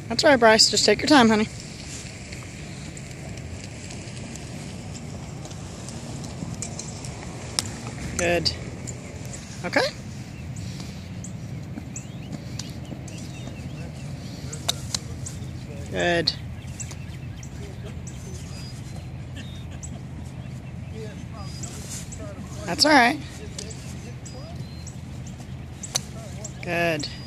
That's all right, Bryce. Just take your time, honey. Good. Okay. Good. That's all right. Good.